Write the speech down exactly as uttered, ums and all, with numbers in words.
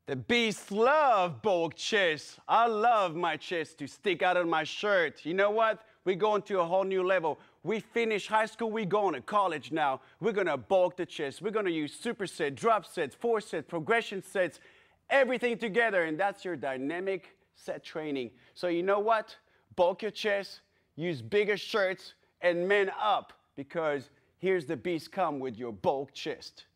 The beasts love bulk chest. I love my chest to stick out of my shirt. You know what? We're going to a whole new level. We finish high school, we're going to college now. We're going to bulk the chest. We're going to use superset, drop sets, four sets, progression sets, everything together. And that's your dynamic set training. So you know what? Bulk your chest, use bigger shirts, and man up. Because here's the beast come with your bulk chest.